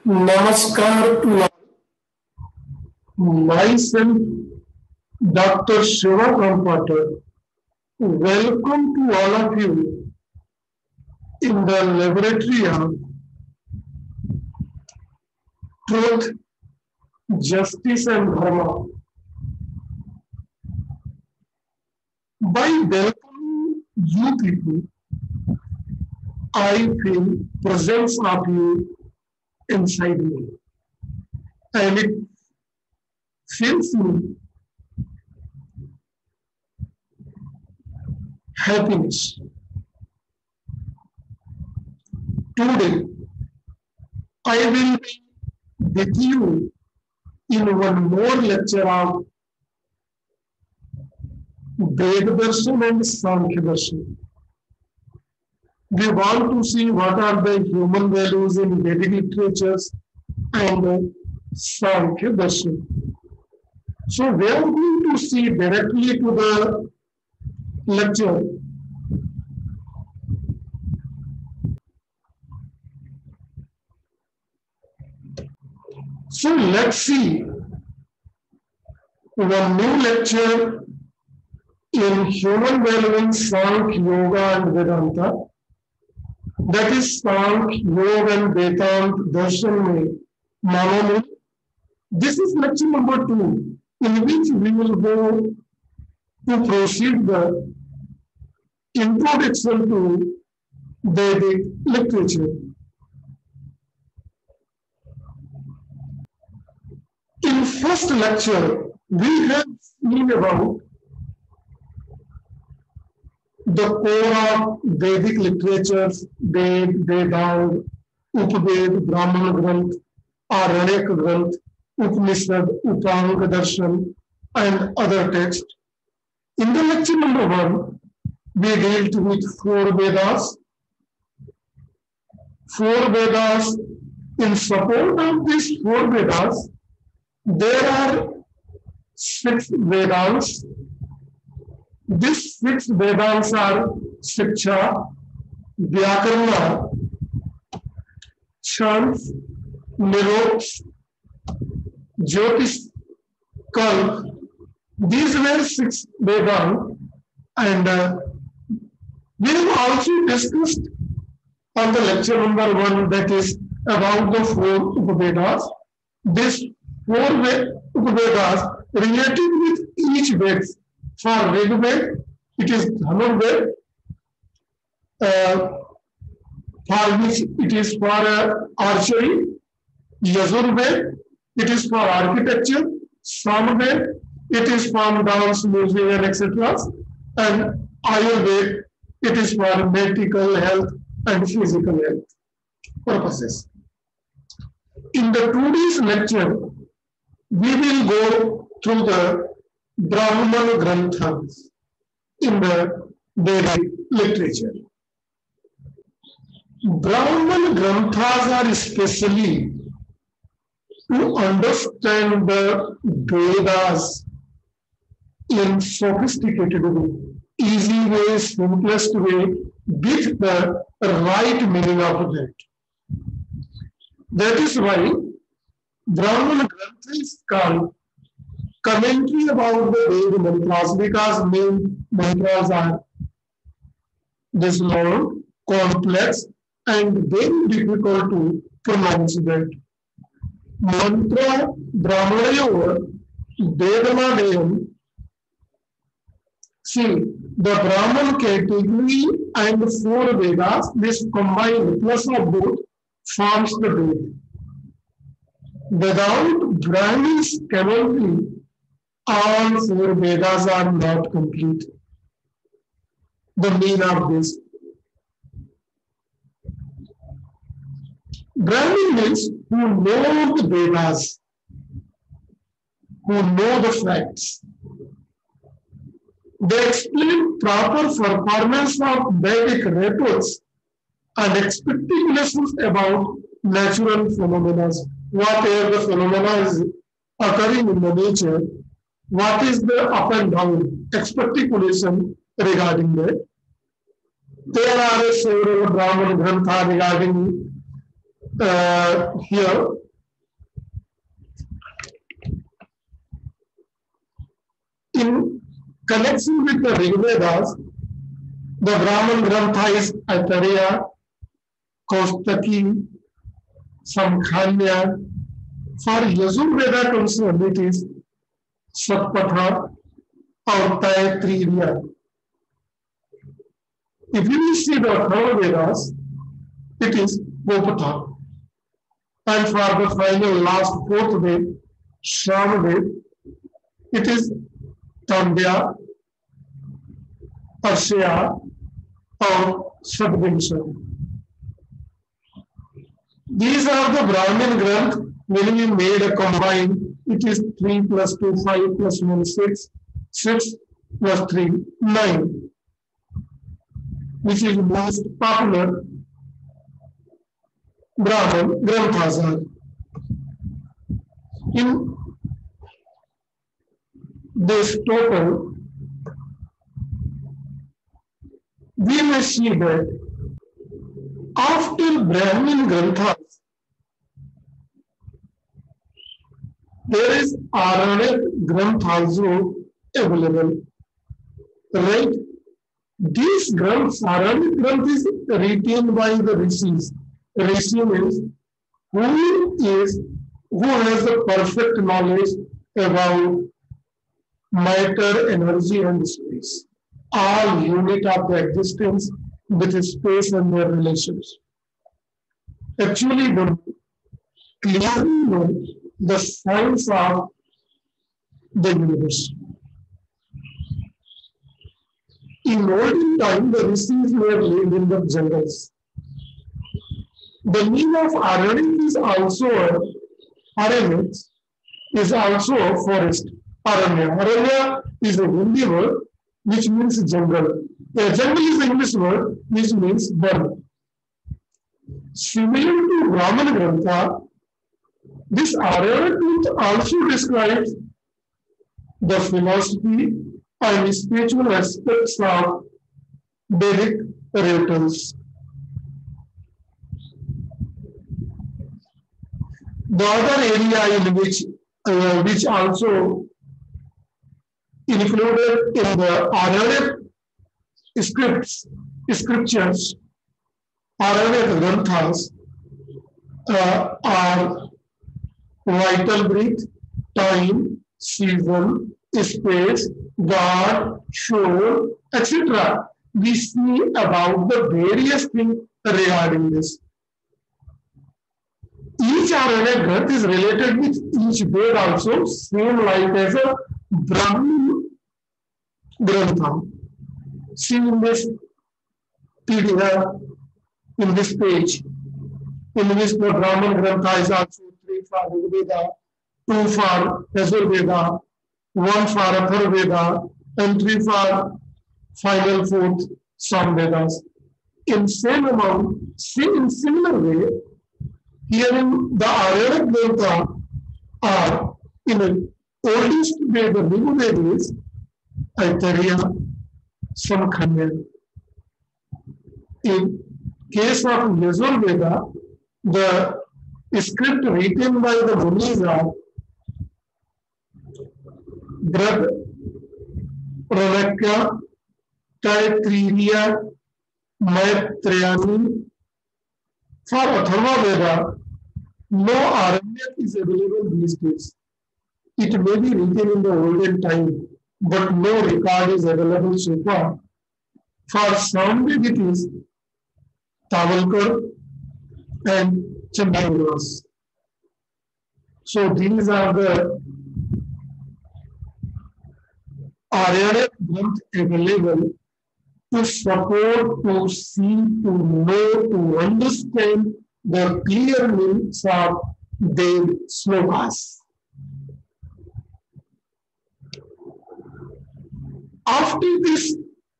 Namaskar to myself, Dr. Shiva Kampatar. Welcome to all of you in the laboratory of truth, justice, and dharma. By welcoming you people, I feel presence of you inside me, and it fills me happiness. Today, I will be with you in one more lecture of Ved Darshan and Sankhya Darshan. We want to see what are the human values in Vedic literatures and Sankhya Darshan. So we are going to see directly to the lecture. So let's see one new lecture in human valuing Sankhya Yoga and Vedanta. That is Sankhya Yoga and Vedanta Darshan में मानव. This is lecture number 2, in which we will go to proceed the introduction to Vedic literature. In first lecture, we have seen about the core of Vedic literatures, Ved, Vedanta, Upaved, Brahmana Granth, Aranyak Granth, Upanishad, Upanga Darshan, and other texts. In the lecture number 1, we dealt with 4 Vedas. 4 Vedas. In support of these 4 Vedas, there are 6 Vedants. These 6 Vedants are Shiksha, Vyakarna, Chants, Niroks, Jyotish, Kalp. These were 6 Vedants, and we have also discussed on the lecture number 1, that is about the 4 Upavedas. These 4 Upavedas related with each Ved. For Rigved, it is Dhanurved, for which it is for archery. Yajurved, it is for architecture. Samved, it is for dance, music, and etc. And Ayurved, it is for medical health and physical health purposes. In the 2 days lecture, we will go through the Brahmana Granthas in the Vedic literature. Brahmana Granthas are especially to understand the Vedas in sophisticated way, easy way, simplest way, with the right meaning of that. That is why Brahmana Grantha is called commentary about the Veda mantras, because main mantras are this long, complex, and very difficult to pronounce that. Mantra Brahmanayoga Vedamanayam. See, the Brahman category and 4 Vedas, this combined plus of both forms the Veda. Without Brahmin's commentary, all 4 Vedas are not complete. The meaning of this. Brahmin means who know the Vedas, who know the facts. They explain proper performance of Vedic reports and expecting lessons about natural phenomena. Whatever the phenomena is occurring in the nature, what is the up and down expectation regarding that. There are several Brahmana Grantha regarding here in connection with the Rig Vedas, the Brahman Grantha is Aitareya, Kaustaki, Samkhanya. For Yajurveda concerned, it is Satpatha or Taittiriya. If you see the third Vedas, it is Gopatha. And for the final last fourth Ved, Shramaved, it is Tandya, Arshya, or Sadvinsha. These are the Brahmin Granth, when we made a combine, it is 3 plus 2, 5 plus 1, 6, 6 plus 3, 9, which is most popular Brahmin Granthas are. In this total, we may see that after Brahmin Granthas, there is Aranyak Granth also available, right? These Granths, Aranyak Granth is retained by the Rishis. Rishi means who has the perfect knowledge about matter, energy, and space. All unit of the existence with space and their relations. Actually, they clearly know the science of the universe. In olden time, the rishis were lived in the jungles. The meaning of Aranya is also Aranya is also a forest. Aranya. Aranya is a Hindi word which means jungle. The jungle is an English word which means burn. Similar to Brahman Grantha, this Aranya also describes the philosophy and spiritual aspects of Vedic rituals. The other area in which also included in the Aranya scriptures, Aranya Granthas are vital breath, time, season, space, God, shore, etc. We see about the various things regarding this. Each Aranya Granth is related with each Ved also, same like as a Brahmin Grantha. See in this PDF, in this page, in which the Brahman Grantha is also 3 for Rigveda, 2 for Yajurveda, 1 for Atharvaveda, and 3 for final 4th Samvedas. In same amount, in similar way, here in the Aranya Grantha are in the oldest way the Rigveda is Aitareya, Samkhanya. In case of Yajurveda, the script written by the Munis are Brad, Ranakya, Taittiriya, Maitrayani. For Atharvaveda, no Aranyak is available these days. It may be written in the olden time, but no record is available so far. For Samved, it is Tavalkar and Chandravas. So these are the Aranya Granth available to support, to see, to know, to understand the clear meanings of their slokas. After this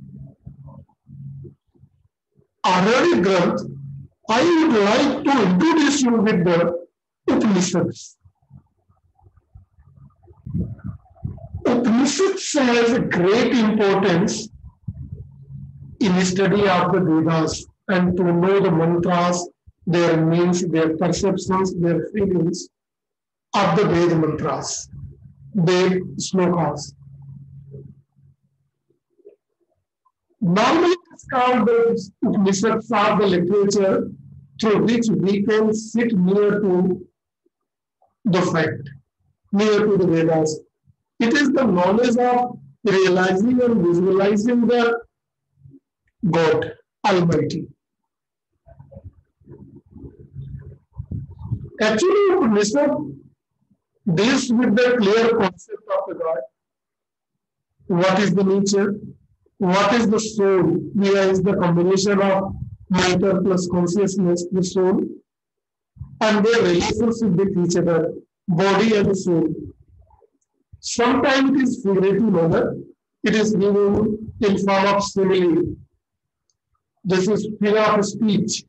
Aranya Granth, I would like to introduce you with the Upanishads. Upanishads has a great importance in the study of the Vedas and to know the mantras their means, their perceptions, their feelings of the Ved mantras, Ved slokas. Normally, it's called the Upanishads are the literature through which we can sit near to the fact, near to the Vedas. It is the knowledge of realizing and visualizing the God Almighty. Actually, Upanishad deals with the clear concept of the God. What is the nature? What is the soul? Here is the combination of matter plus consciousness, the soul, and their relationship with each other, body and soul. Sometimes it is figurative manner. It is given in form of simile. This is figure of speech.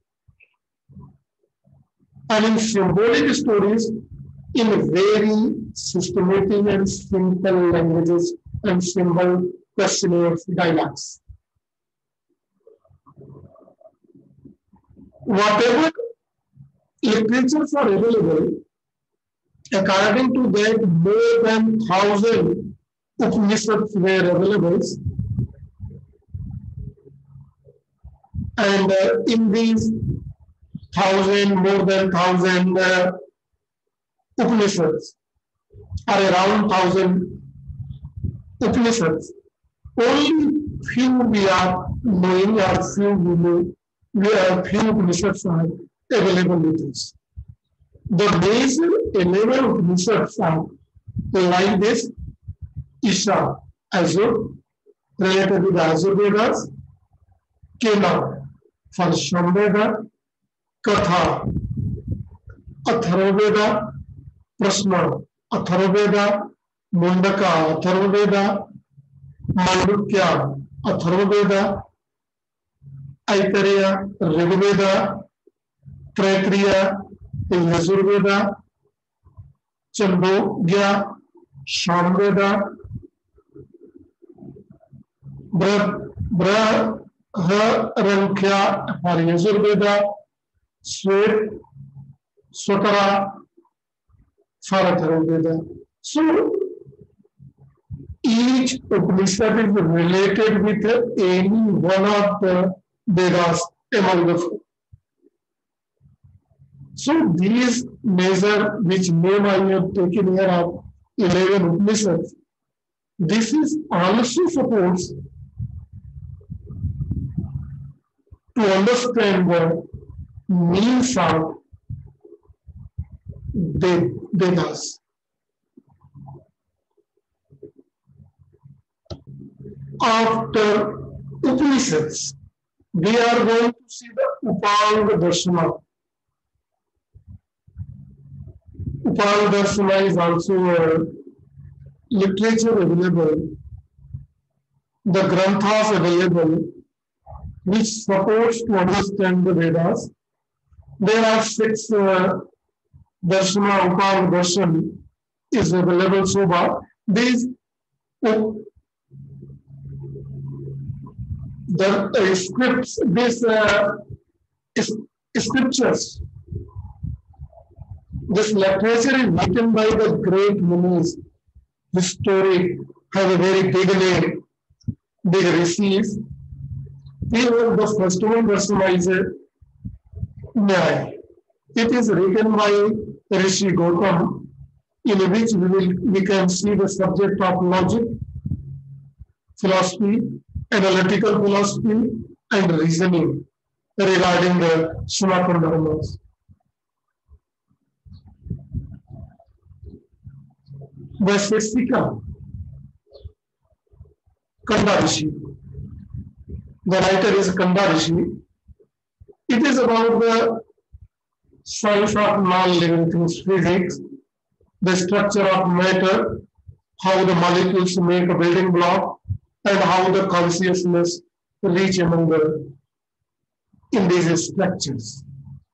And in symbolic stories, in very systematic and simple languages and simple questionnaires, dialogues. Whatever literatures are available, according to that, more than 1,000 Upanishads were available. And in these more than 1,000 Upanishads, or around 1,000 Upanishads, only few we are knowing, or few we know, few Upanishads are available with us. The major 11 Upanishads are like this: Isha, Azure, related to the Azure Vedas, Kena, for Samveda, Katha, Atharvaveda, Prashna, Atharvaveda, Mundaka, Atharvaveda, Mandukya, Atharvaveda, Aitareya, Rigveda, Taittiriya, Yajurveda, Chandogya, Samveda, Braharankhya for Yajurveda, Swet, Sotara for Atharvaveda. So each Upanishad is related with any one of the Vedas among the four. So these measure, which name I have taken here of 11 Upanishads, this is also supposed to understand the means of the Vedas. After Upanishads, we are going to see the Upanga Darshana. Upanga Darshana is also a literature available, the Granthas available, which supports to understand the Vedas. There are 6 Darshana, Upanga Darshan is available so far. These scripts, these scriptures, this literature is written by the great munis. This story has a very big name, big rishis. Here the first one, Darsana, is Nyaya. It is written by Rishi Gautam, in which we can see the subject of logic, philosophy, analytical philosophy, and reasoning regarding the Sanatana Dharmas. Vaisheshika, Kanda Rishi. The writer is Kanda Rishi. It is about the science of non-living things, physics, the structure of matter, how the molecules make a building block, and how the consciousness reach among the in these structures.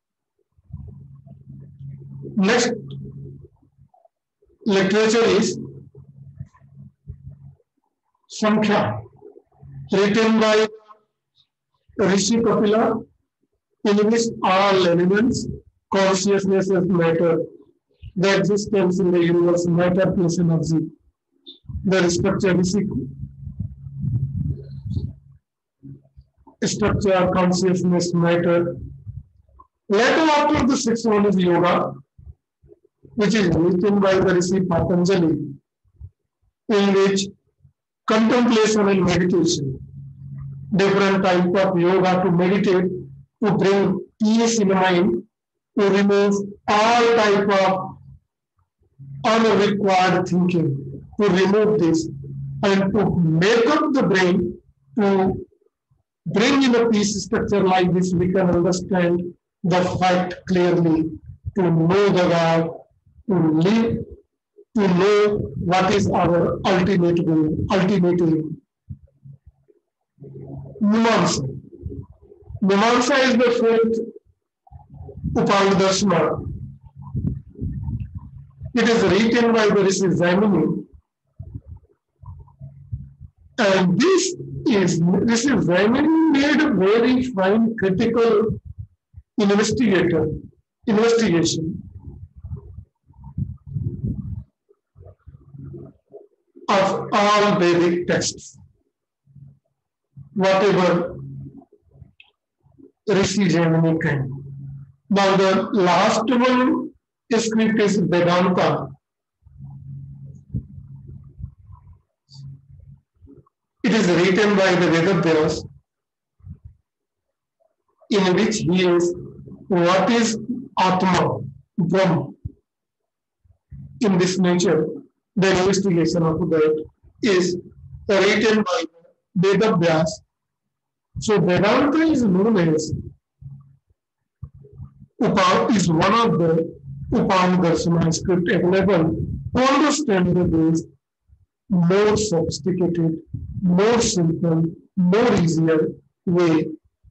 Next literature is Samkhya, written by Rishi Kapila, in which all elements, consciousness is matter, the existence in the universe, matter plus energy, the structure, consciousness, matter. Later, after the sixth one is yoga, which is written by the Rishi Patanjali, in which contemplation and meditation, different type of yoga to meditate, to bring peace in mind, to remove all type of unrequired thinking, to remove this, and to make up the brain to bring in a peace structure like this, we can understand the fact clearly, to know the God, to live, to know what is our ultimate goal, ultimate aim. Mimamsa. Mimamsa is the fifth Upandarshana. It is written by the Rishi Jaimini. And this is Jaimini made a very fine critical investigation of all Vedic texts. Whatever Rishi Jaimini can. Now the last one script is Vedanta. It is written by the Vedavyas, in which he is what is Atma, Brahm. In this nature, the investigation of that is written by the Vedavyas. So Vedanta is known as is one of the Upandarshana script available to understand the ways more sophisticated, more simple, more easier way.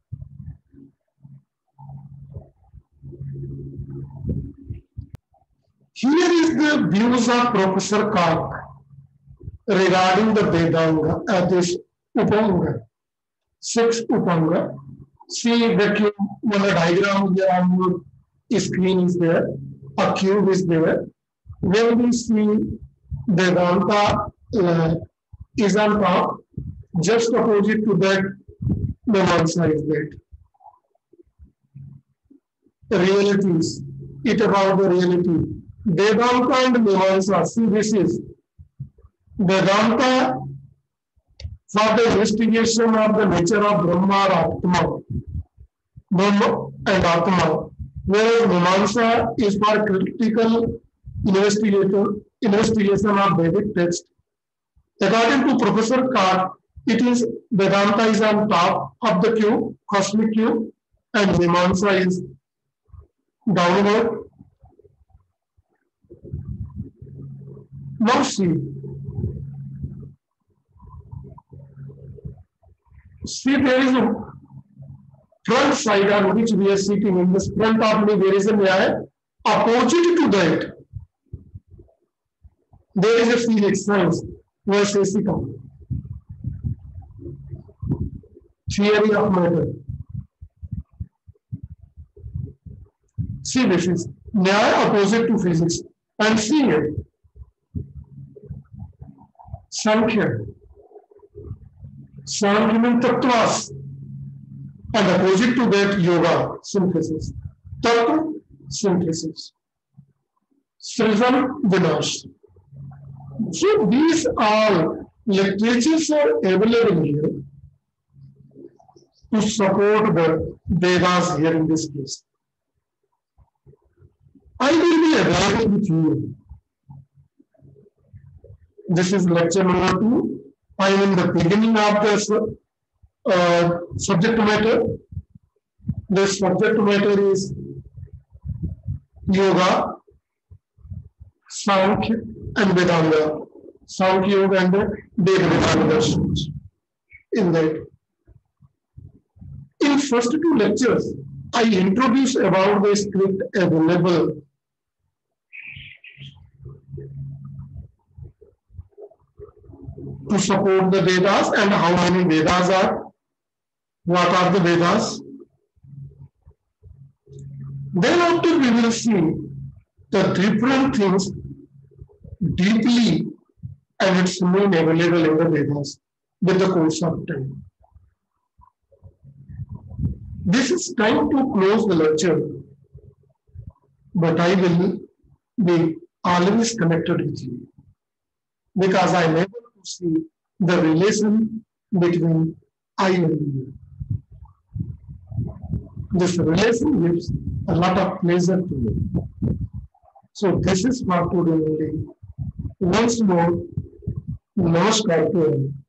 Here is the views of Professor Kark regarding the Vedanga, this Upanga, six Upanga. See the cube, when the diagram here on your screen is there, a cube is there. When we see Vedanta is on top, just opposite to that, Mimamsa is that. The realities, it about the reality. Vedanta and Mimamsa, see this is Vedanta for the investigation of the nature of Brahma or Atma, Brahma and Atma, whereas Mimamsa is for critical investigation of Vedic text. According to Professor Kark, it is Vedanta is on top of the cube, cosmic cube, and Mimamsa is downward. Now see there is a front side on which we are sitting. In this front of me, there is a Nyaya. Opposite to that, there is a Felix science, Vaisesika, theory of matter. See, this is Nyaya opposite to physics. And see here, Sankhya. Sankhya means Tattvas. And opposite to that, Yoga, synthesis. Tattva, synthesis. Srijan, Vinash. So these all literatures are available here to support the Vedas here in this case. I will be available with you. This is lecture number 2. I am in the beginning of this subject matter. The subject matter is Yoga, Sankhya, and Vedanta. Sankhya Yoga and the Vedanta. In that. In first 2 lectures, I introduced about the script available to support the Vedas and how many Vedas are, what are the Vedas. Then after we will see the different things deeply and its meaning available in the Vedas with the course of time. This is time to close the lecture, but I will be always connected with you because I am able to see the relation between I and you. This relation gives a lot of pleasure to me. So this is for today only. Once more, namaskar to all.